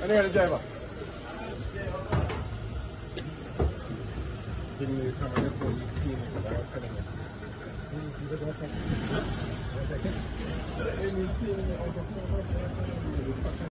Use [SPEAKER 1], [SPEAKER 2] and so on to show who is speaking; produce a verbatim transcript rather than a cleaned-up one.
[SPEAKER 1] Ano nga na-drive ba? Hindi mo kama na po yung sino ko dapat ka naman. Hindi ba dapat? Hindi ba dapat?